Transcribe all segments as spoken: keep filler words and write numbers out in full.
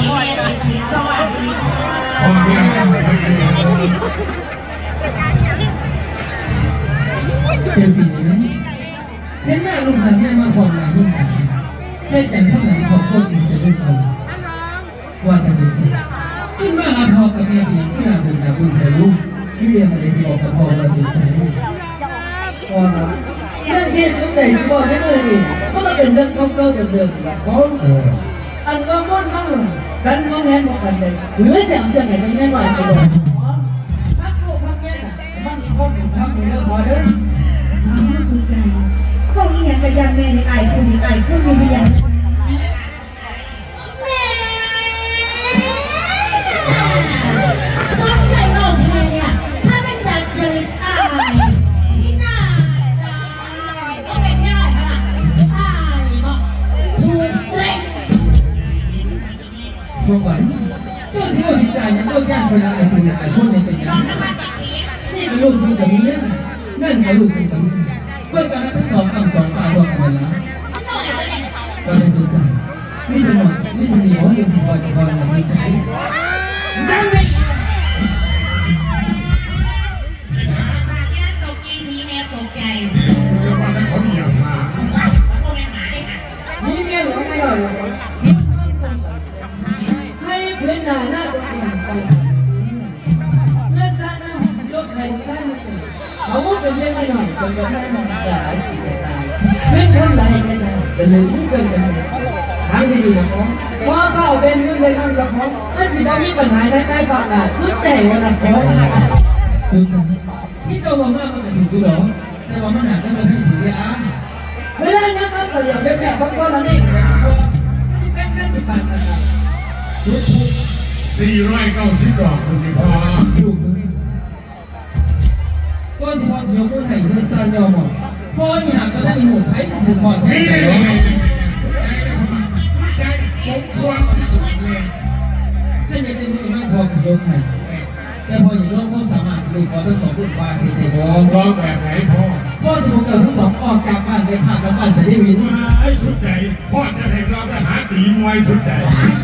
สวัสดีเป็นสิ่งนี้เห็นแม่ลุงหันเนี่ยมาผ่อนหลายยิ่งแค่แต่งข้างหลังของคนอื่นจะเล่นเอาว่าแต่สิ่งที่ขึ้นมาอาทอกับแม่ดีขึ้นมาบุญนาบุญแต่ลูกไม่เรียนอะไรสิบอกกับพ่อเราสิใจพ่อนะเรื่องที่ทุกใจที่พ่อไม่เคยดีก็ต้องเป็นเรื่องเก่าๆเดิมๆแบบเขาอันว่าม้วนมั่งสันมองแหนมองกันเลยหรือเสียงเสียงไหนต้องแน่นอนไปเลยพักลูกพักแม่น่ะมันมีข้อถึงพักในเรื่องพอเด้อน่าสนใจพวกนี้ยังกระยันแม่ในไอ้คุณในไอ้คุณมีพยานแม่สนใจน้องแค่เนี่ยถ้าเป็นดัดจริตอายที่หน้าตาก็เป็นง่ายขนาดอายบอกถูกเร่งพวกไหวเจ้าที่ว่าสิใจเนี่ยเจ้าแก้คนละไอ้คนละไอ้คนในเป็นยังนี่ก็ลูกอยู่กับนี้นั่นก็ลูกอยู่กับนี้คนกันทั้งสองคำสองฝ่ายรวมกันแล้วก็ได้สนใจไม่สนุกไม่สนุกว่าเรื่องที่คอยกับคอยเราไม่ใช่นั่นเลยตกใจมีแม่ตกใจมีเมียหรือไม่หน่อยให้เพื่อนหน้าหน้าตกใจเลื่อนซ้ายหน้ายกไข่ซ้ายมือเขาเป็นเรื่องไม่หน่อยจนกระทั่งมันจะหายสิบตายเพื่อนคนไหนกันนะจะเลยยิ่งเกินกันทางที่ดีนะผมพอเข้าเป็นเรื่องเรื่องนั้นกับผมนั่นสิเรามีปัญหาได้ใกล้ฝั่งน่ะสุดใจวันละผมสุดใจที่เจ้าบอกว่ามันจะถูกกูหรอแต่ว่ามันหาได้มาที่ถูกที่อ่ะเวลานี้ครับแต่อย่าเป็นแบบบางคนนั่นเองเป็นกันที่ผ่านมาสี่ร้อยเก้าสิบดอกคุณพี่พ่อลูกก้อนที่พ่อสิยกต้นไห่เพื่อนซานยอมหมดพ่อนี่หากก็ได้มีหูไผ่สิบพอแท้ใจร้องฉันอยากจะมีมากพอกับยกไห่แต่พออย่างร้องพ่อสามารถลูกขอทั้งสองลูกปลาเสียใจร้องร้องแบบไหนพ่อพ่อสมุนเกิดทั้งสองออกจากบ้านไปขาดกับบ้านจะได้วินไอ้สุดใจพ่อจะให้เราไปหาตีมวยสุดใจ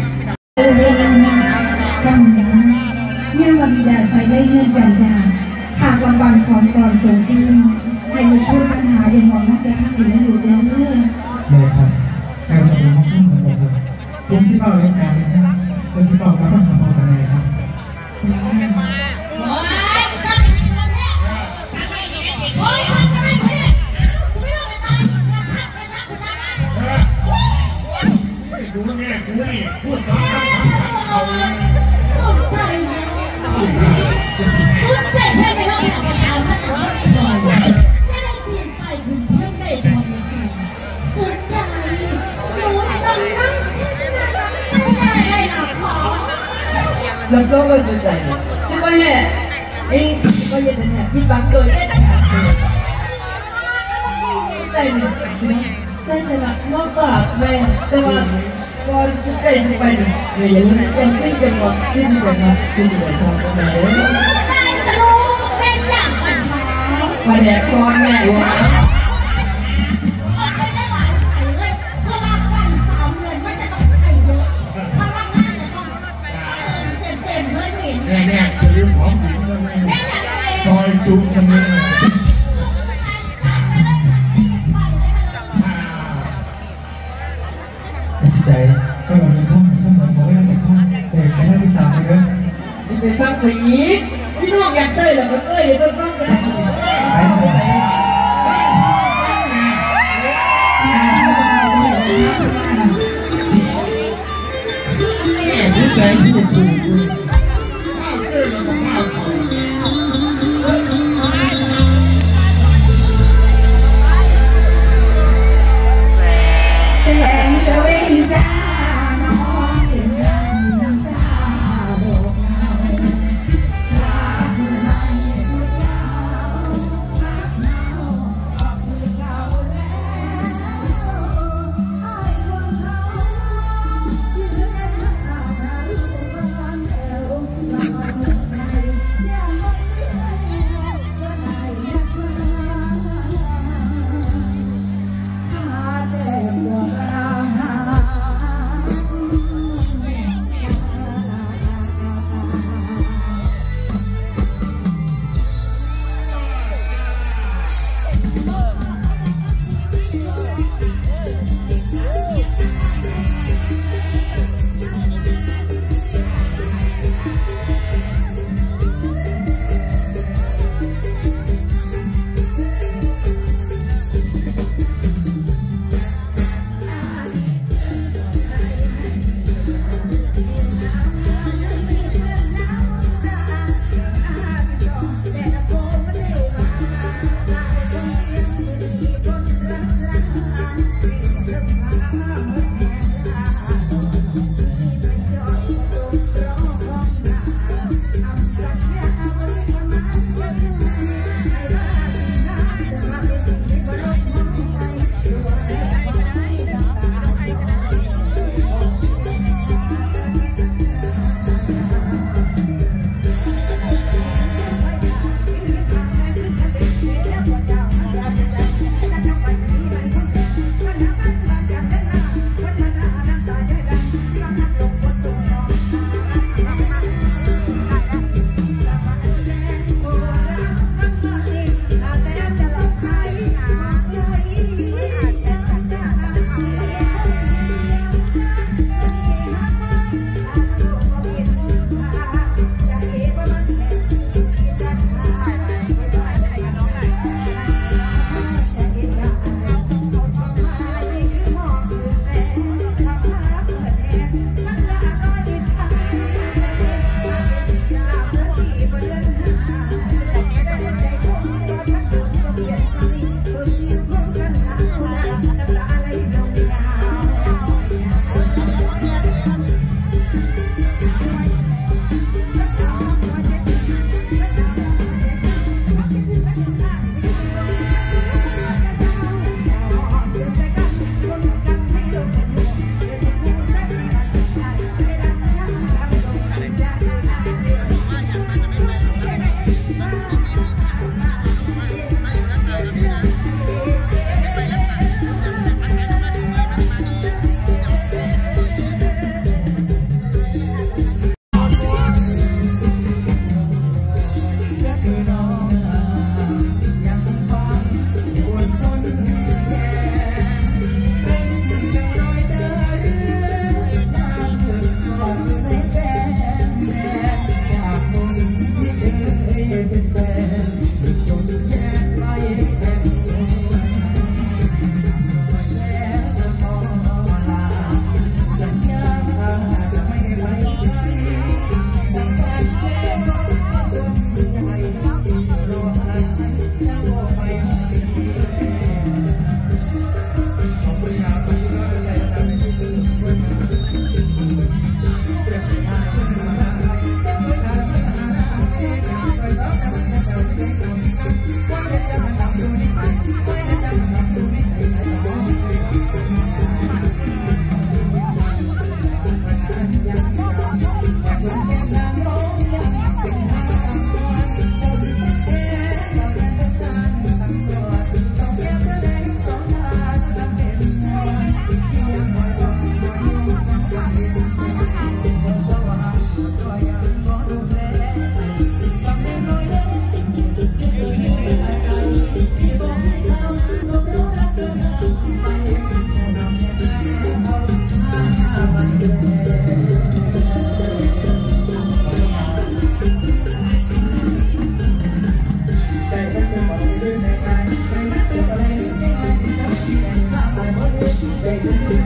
กำยังเยี่ยมบิดาใส่ได้เงินจันทราหากวันวันของตอนส่งคืนให้ลูกพูดปัญหาเรียนมองนักแต่ท่านอยู่ในหลุดเด้อเลยครับการทำงานของผมครับผมสิบเก้าเรื่องการนะครับผมสิบเก้าการทำงานของผมครับดูแง่ดูนี่พูดต้องทำเขาสนใจไหมสนใจแค่ไหนเราอยากจะเอาให้เราหน่อยแค่เราเปลี่ยนไปคุณเที่ยวได้ตอนนี้สนใจหนูไม่ต้องนั่งชื่อชื่อไม่ได้ได้หรอกหรอแล้วก็ไม่สนใจใช่ไหมเนี่ยเอ้ก็ยังเนี่ยพี่บังเกิดได้แต่ใจเนี่ยใจจะรักมากกว่าแม่แต่ว่าก่อนจะใจจะไปเนี่ยอย่างนี้ยังขึ้นกันหมดขึ้นกันมาขึ้นกันชอบกันเลยได้สรุปเป็นอย่างปัญหามาแดกคอนแม่วะไม่ได้หลายไข่เลยเพราะว่าไก่สามเดือนมันจะต้องไข่เยอะพลังงานจะต้องเต็มเต็มเลยเห็นแน่ๆจะลืมของผิวแล้วแม่ซอยจุ๊บกันเลยใจก็แบบนี้ข้องข้องเหมือนเขาไม่ได้แต่ข้องแต่ไม่ได้ไปสาวเลยที่ไปฟังสีพี่น้องอยากเต้ยหรอก็เต้ยอย่าโดนฟังกันไปใส่แม่ที่ใจที่จะถูกข้าวเต้ยแล้วก็ข้าวเขาแสงจะเว้นจ้า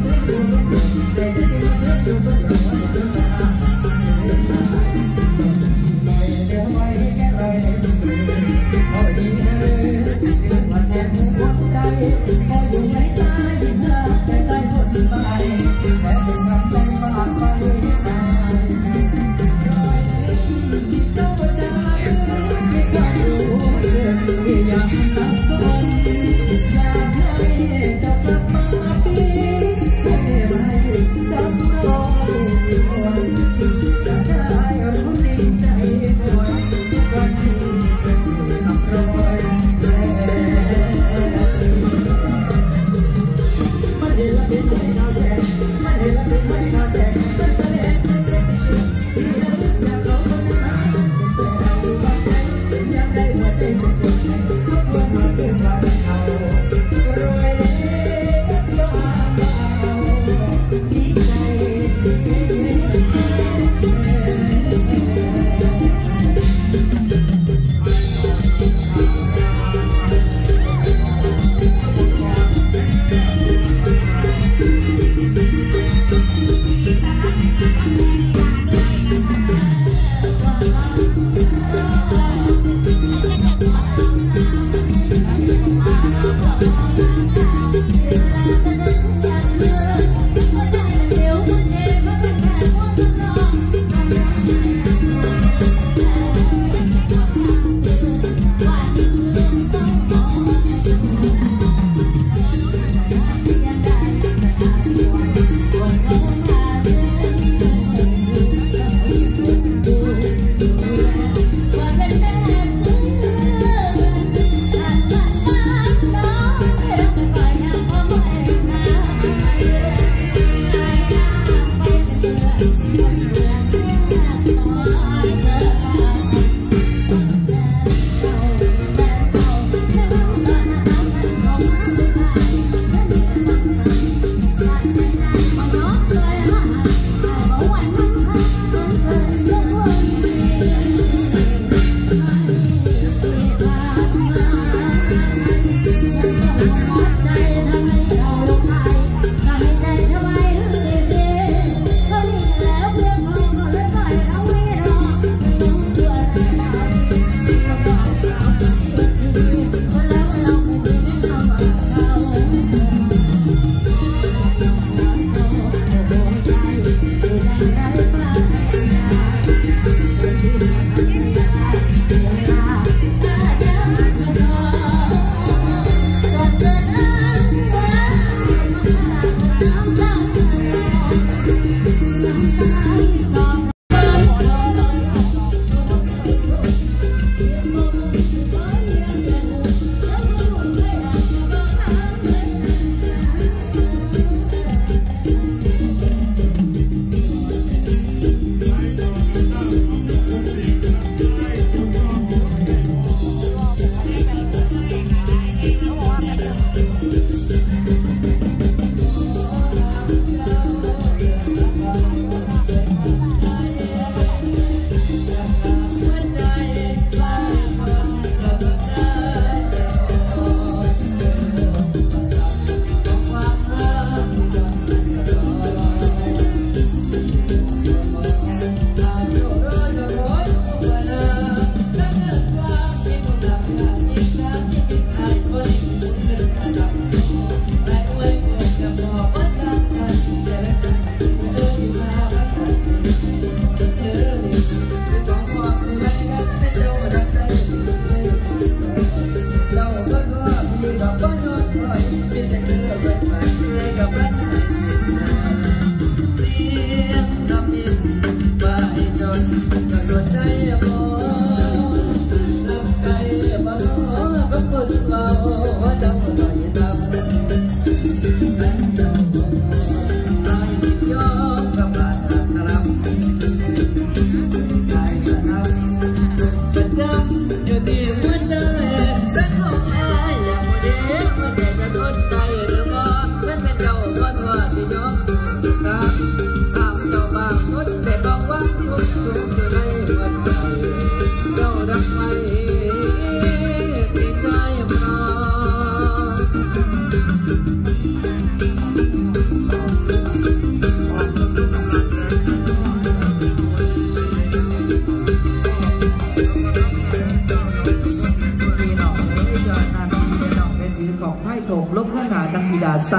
Hãy subscribe cho kênh Ghiền Mì Gõ để không bỏ lỡ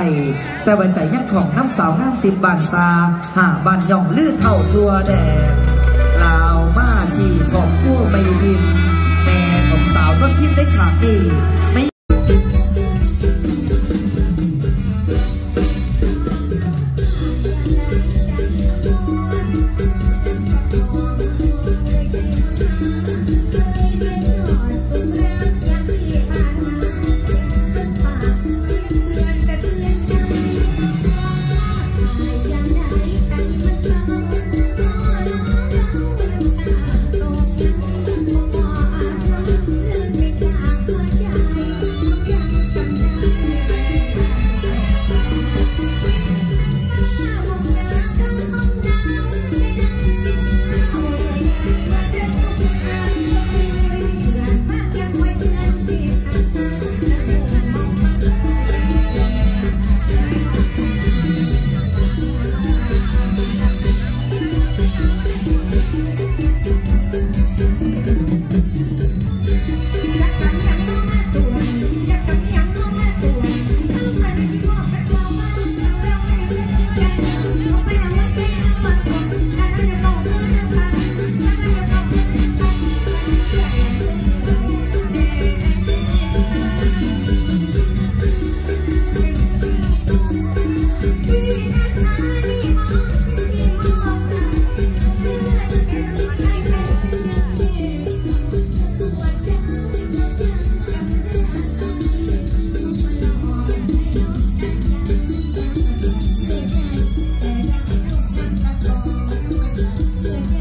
แต่ว่าใจยังของน้ำสาวงามสิบบานซาหาบานย่องลื้อเท่าทั่วแดนลาวมาที่ขอบคู่ไม่ดินแม่ของสาวนวลพิมพ์ได้ฉากดีไม่ Yeah.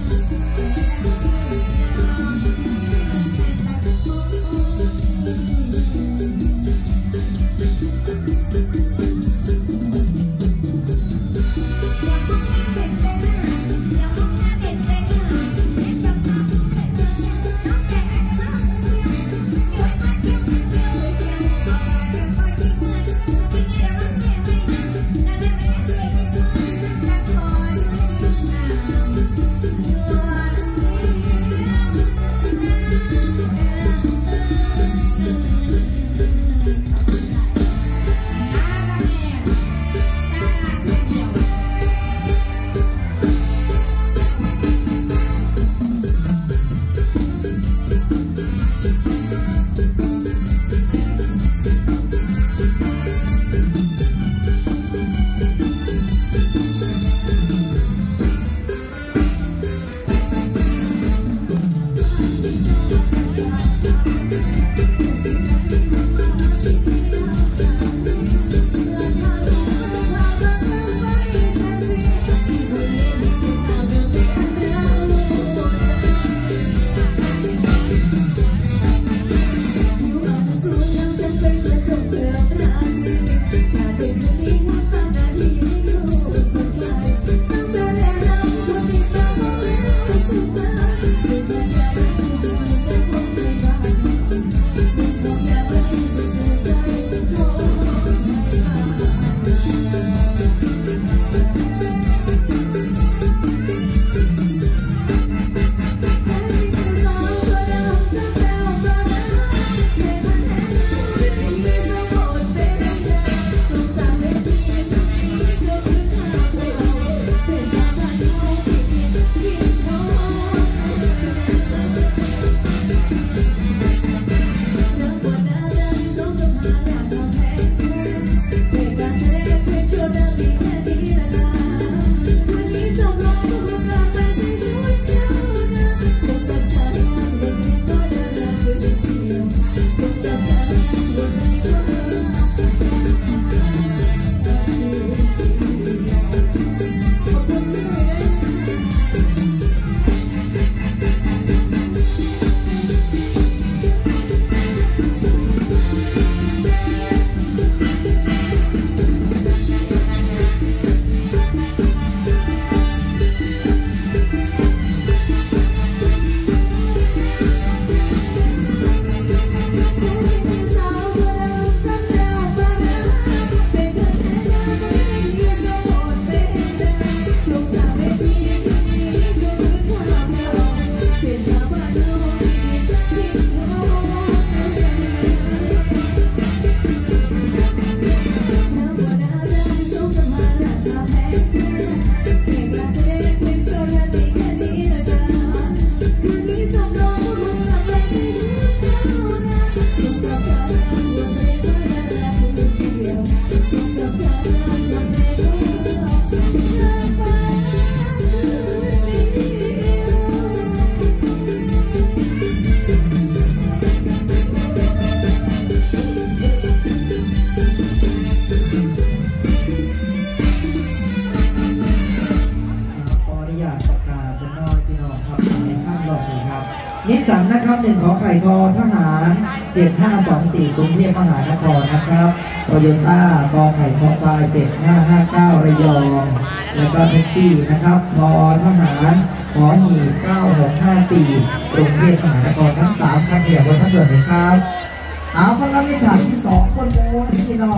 นิสสันนะครับหนึ่งขอไข่ทอทหารเจ็ดห้าสองสี่กรุงเทพมหานครนะครับโตโยต้ากอไข่ทอควายเจ็ดห้าห้าเก้าระยองแล้วก็แท็กซี่นะครับทอทหารหอหีบเก้าหกห้าสี่กรุงเทพมหานครทั้งสามคันเดียวบนทั้งเดือนเลยครับเอาพลังในฉากที่สองคนโม้ที่รอ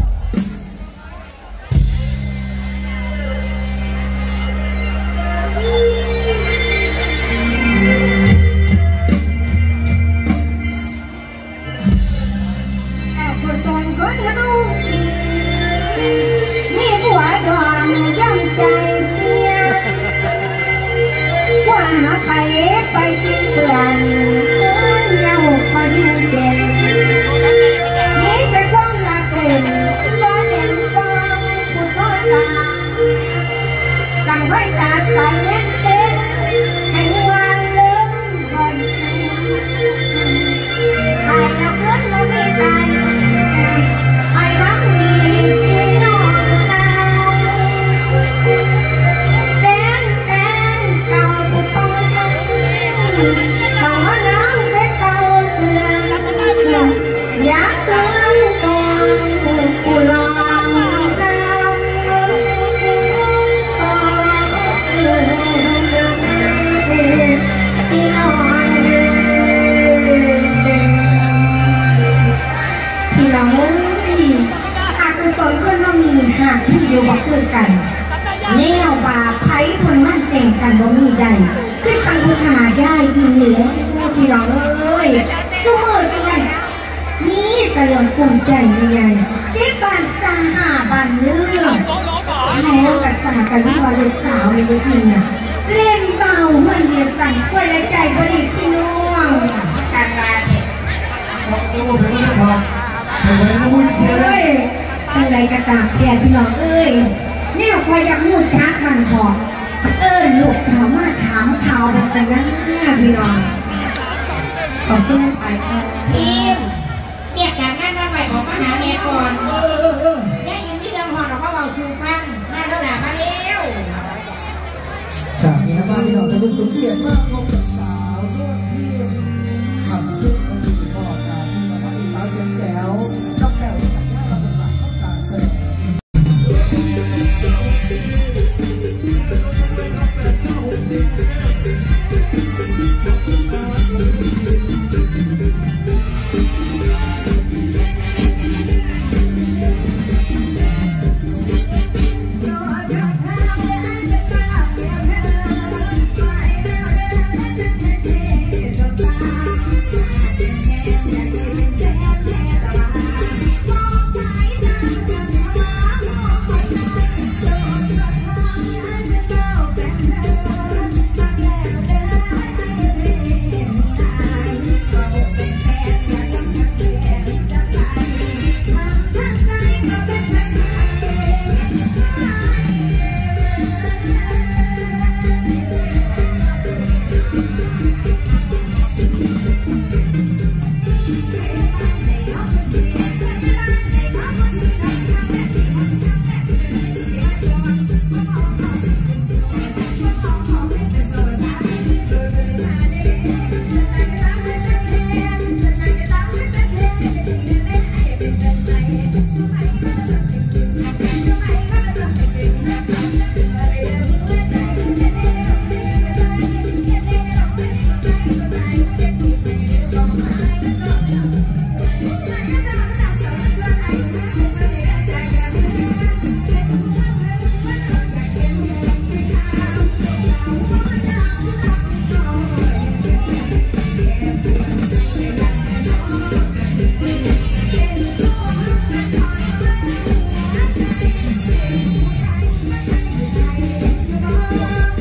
ไปไปกินเปื่อนเย้าพอดูเด่นนี่จะต้องอยากเล่นก็เล่นกองผู้ทอดตากังไว้ตาใส่เล่นเต้นให้วันเลื่อนก่อนใครอยากเลื่อนมาไม่ไปไอ้รักมีที่นอนดาวเต้นเต้นเก่าผู้ต้องเขาว่าน้ำเป็นเก่าเตือนอยากเตือนก่อนผู้ลองดาวที่นอนเย็นที่เราดีอากุศลคนเรามีหากที่อยู่บอกคือกันแนวบาไพ่คนมั่นแต่งกันบ่มีใดคือทางผู้ขาได้ดีเหลือพี่น้องเอ้ยชั่วโมงจังวันนี่กระเรื่องภูมิใจยังไงที่บ้านจาหาบ้านเนื้อเขากระจากันที่ว่าเล็กสาวในเวทีน่ะเล่นเบาเหมือนเดียวกันกล้วยและใจบริพี่น้องสันราเจ็ดเอ้ยอะไรกระตากแดดพี่น้องเอ้ยนี่เราคอยอยากมูดช้ากันพอเออลูกสาวมาถามข่าวแบบกันนะพี่น้องขอบคุณไปค่ะพี่เรียกการงานมาใหม่ของมหาเมียก่อนได้ยินที่เดิมหอดเขาเอาชูฟังมาแล้วแหละมาเร็วฉากนี้นะบ้านพี่น้องจะรู้สึกเกียรติมากของสาวรุ่นพี่ทำทุกวันที่พ่อตาที่มาทำสาวเสียงแจ๋วน้องแก้วสัญญาเราเป็นหลักต้องการแสดง Thank you.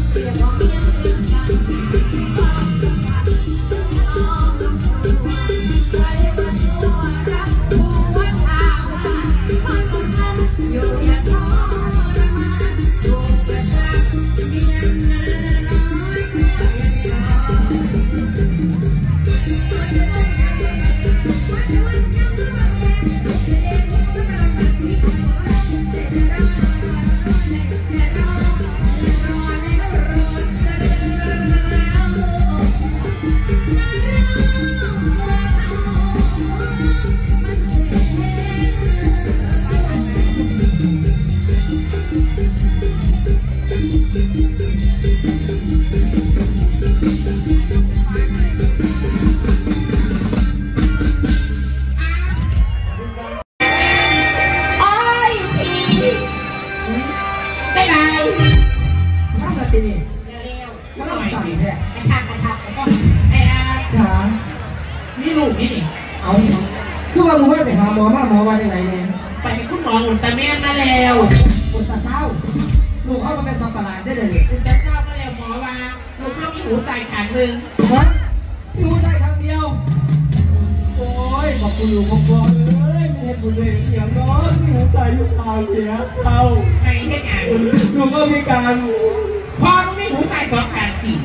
คือว่ามึงไม่ไปหาหมอมาหมอว่าอย่างไรเนี่ยไปให้คุณหมออุลตร้าแมนมาแล้วอุลตราเช้าลูกเข้ามาเป็นสัมปราได้เลยอุลตร้าเช้ามาแล้วหมอว่าลูกเข้ามีหูใส่ขางหนึ่งฮะดูใส่ครั้งเดียวโอ้ยบอกคุณอยู่บอกพ่อเลยมีเหตุผลเลยอย่างน้อยมีหูใส่ยุคเปล่าเสียเปล่าในเฮ็ดงานลูกก็มีการพอลูกมีหูใส่สองขางสี่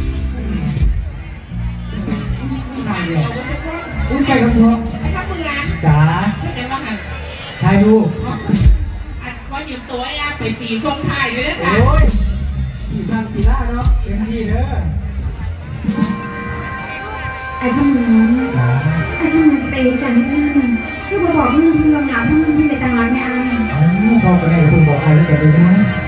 ใส่เลยอุ้ยไก่คำทองไอ้ข้ามือร้านจ๋าไม่ได้ว่าหันใครดูอันว่ายืมตัวไอ้อาไปสีส้มไทยเลยนะโอ้คะยสีสันสีหน้าเนาะเต็มที่เด้อไอ้ขมิ้นไอ้ขมิ้นไปกันนิดนึงคือบอกบอกเรื่องพึ่งลงหนาวเพิ่งพึ่งไปต่างรักไม่อายพ่อไปไหนคุณบอกใครแล้วแกดูนะ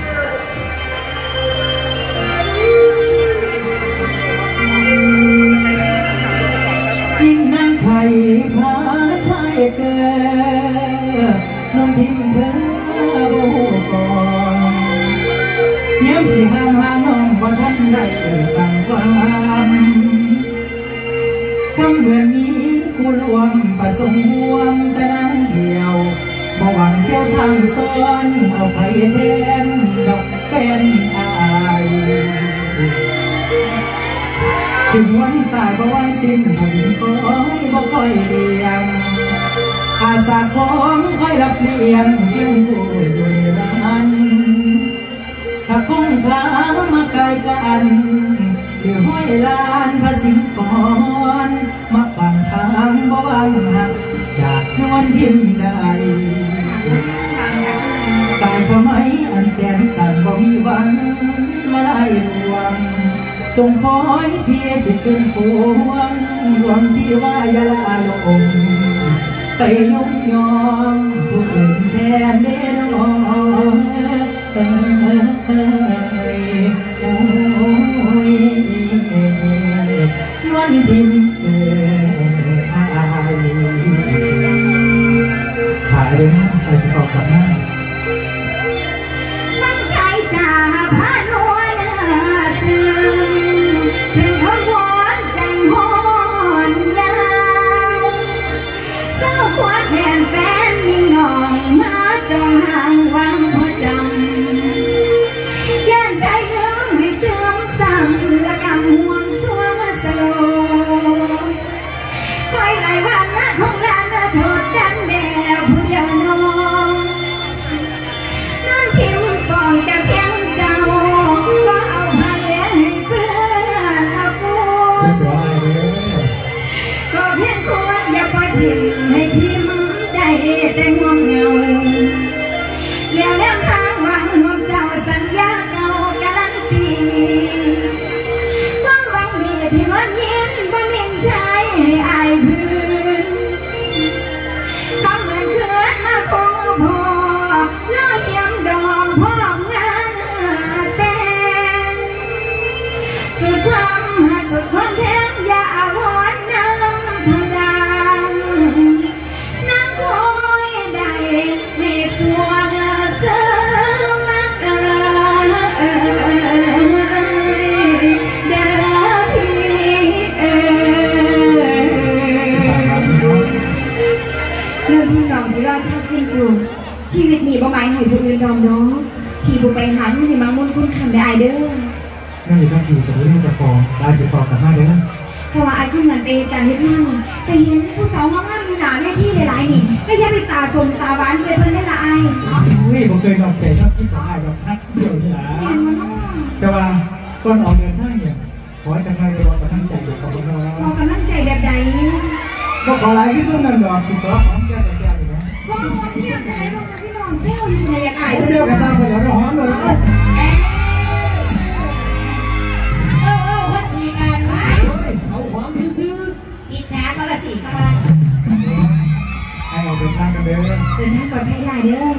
ยิ่งนั่งไข่พาชายเกิดน้องพิมเธอโอ้ก่อนยังสิห่างห่างน้องว่าท่านได้สั่งความคำเมื่อนี้กูรวมประสงค์ห่วงแต่นั้นเดียวบ่หวังเที่ยวทางซ้อนเอาไปแทนดอกเป็นอายถึงวันตายบ่ว่าสิ้นผมคอยบ่ค่อยเดียงอาสาของค่อยรับเลี้ยงเพียงผู้อยู่ในร้านถ้าคงคลามาไกลกันหรือห้อยลานพระสิงห์ก่อนมาปั่นทางบ่วางหักจากนวลพิมพ์ใดสายผ้าไหมอันแสนสั่นบ่มีวันมาไล่รวมจงคอยเพียงสิขึ้นพวงรวมที่ว่ายาลาลงไปยกยอมผู้อื่นแทนเด้อเอ้ยโอ้ยนวลพิมพ์เอ่ยอายถ่ายเลยนะไปสอบกับหน้าฟังใจจ่าพาโนวนาตึงถึงขบวนใจหอนยาวเศร้าขวดแทนแฟนมีน้องมาจงห่างวังพอจำย่านใจเอื้อมให้เชื่อมสั่งและกำห่วงสวงสโลคอยไหลวันหน้าของร้านโทษดันแด่ผู้เดียวน้องนั่นพิมพ์ก่อนจะเพียงเจ้าก็เอาไปให้เพื่อนละกูก็เพียงควรอย่าปล่อยพิมพ์ให้พิมพ์ได้แต่ง่วงเหงาเลี้ยวแล้วทางหวังห่วงเจ้าสัญญาเก่าการันตีความหวังมีที่วันยินบ่มินใช้ให้อายพื้นทำเหมือนเขื่อนมาคงพอล่อเยี่ยมดองพ่องานแต่งสุดความหักสุดความแพงอย่าอาวรณ์น้ำพลังนั่งคอยได้ไม่ตัวเสื่อมเอ่ยเด้อพี่เอ่ยเรื่องพี่น้องที่เราชอบกินจูชีวิตนี้บ่หมายให้ผู้อื่นดอมน้องพี่บุไปหาเงินในมังมุนคุณคำได้เด้อนั่นอยู่ต้องอยู่กับเรื่องจะฟ้องลายสิฟ้องกลับมาเลยนะเพราะว่าไอ้ที่เหมือนไปการเฮ็ดงานนี่ไปเห็นผู้สาวงามๆอยู่หนาแม่ที่หลายๆนี่ก็อย่าไปตาสมตาหวานเลยเพิ่นได้ละไอ้อุ้ยผมเคยลองใจชอบคิดต่อไอ้แบบนักเดียวนี่แหละแต่ว่าก่อนออกเดินทางเนี่ยขอจะให้เรากำลังใจอยู่กับเราขอกำลังใจแบบใดก็ขออะไรที่สุดนั่นดอกสิขอของแก้แต่แก้อยู่นะก็เนี่ยจะได้บอกพี่น้องเซลล์อยู่ในอยากอายเซลล์กระซังไปแล้วหอมเลยเออเออวัดสีกันเอาหอมซื้ออิจฉาเขาละสีข้างล่างให้เราเดินทางกันเด้อเดินทางปลอดภัยได้เด้อ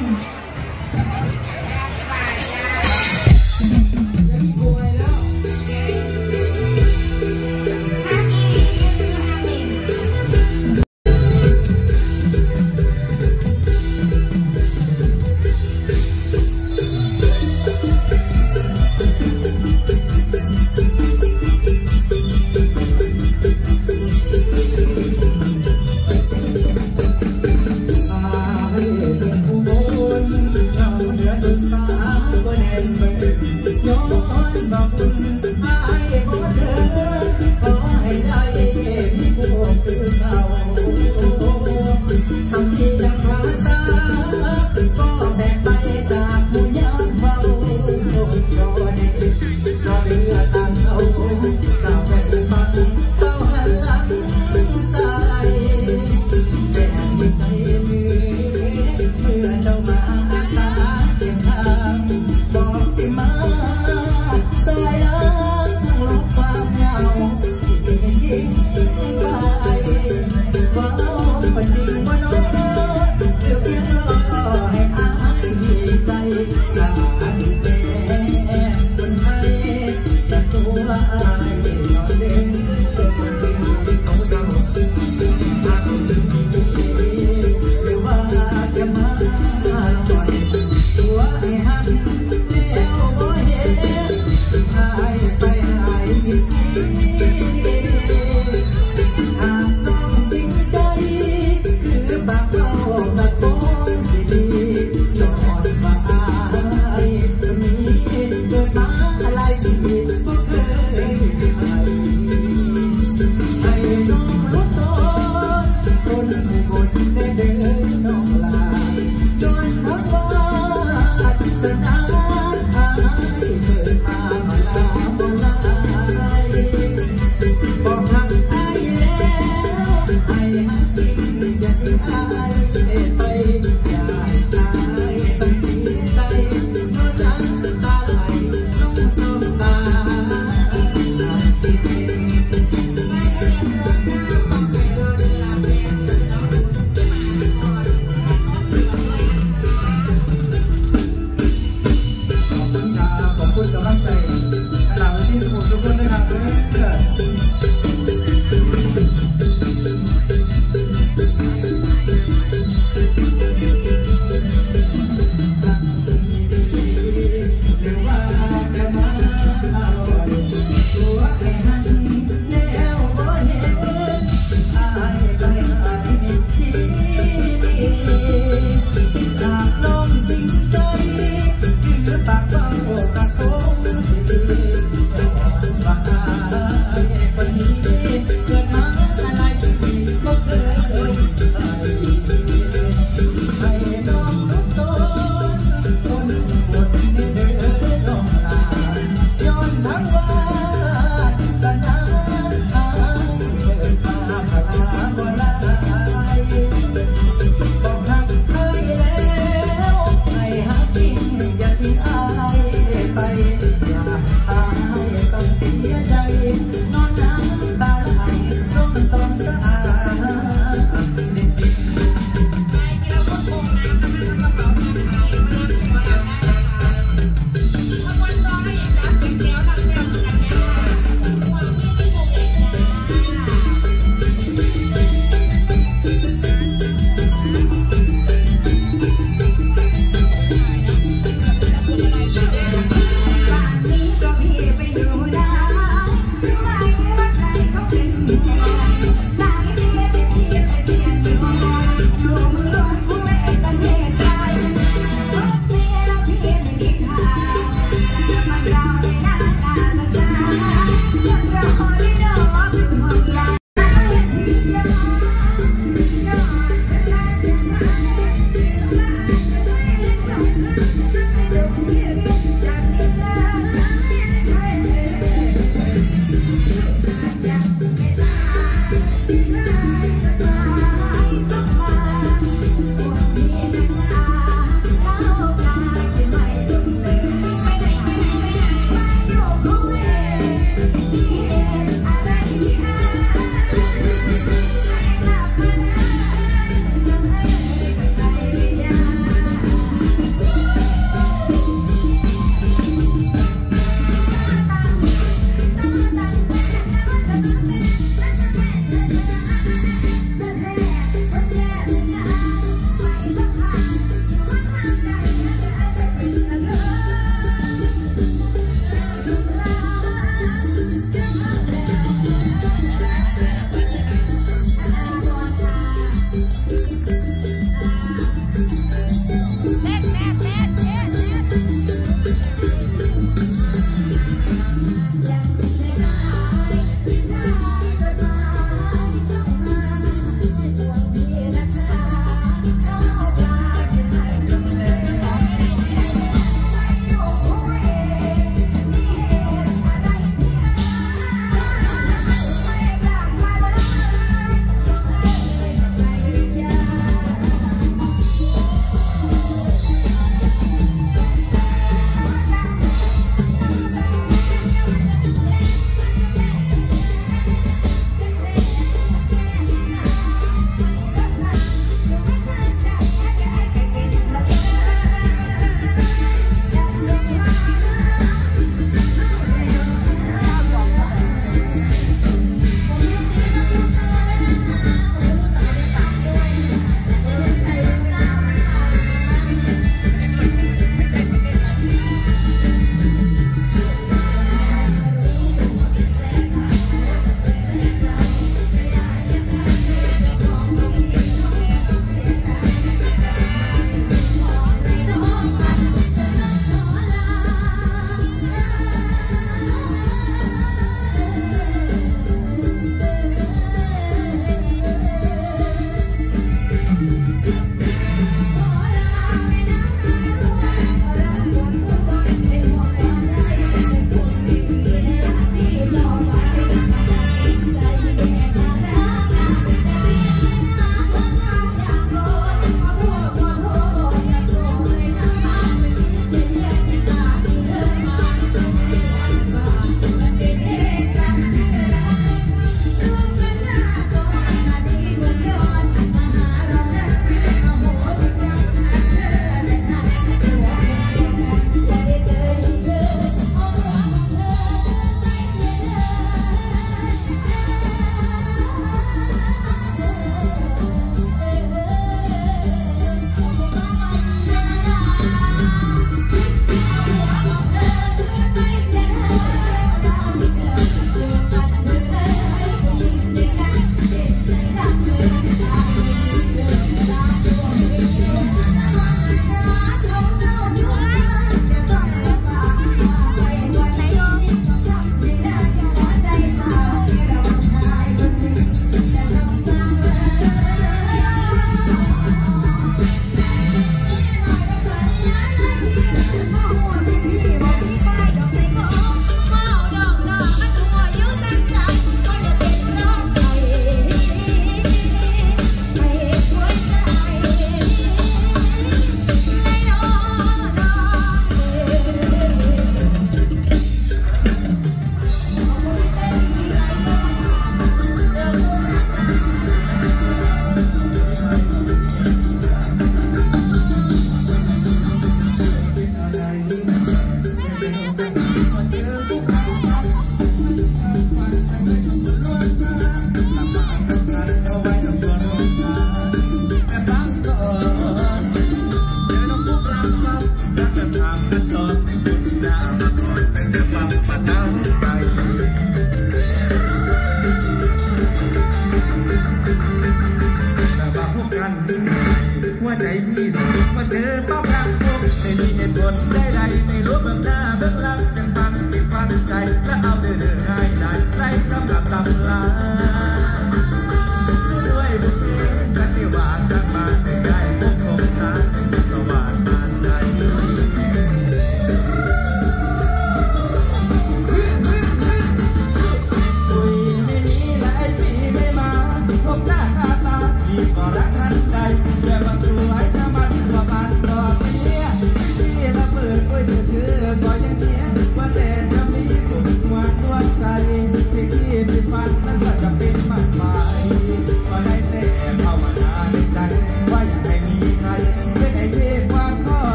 อะไรที่ไม่เคย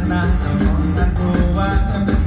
นะของนั้นรู้ว่าจะ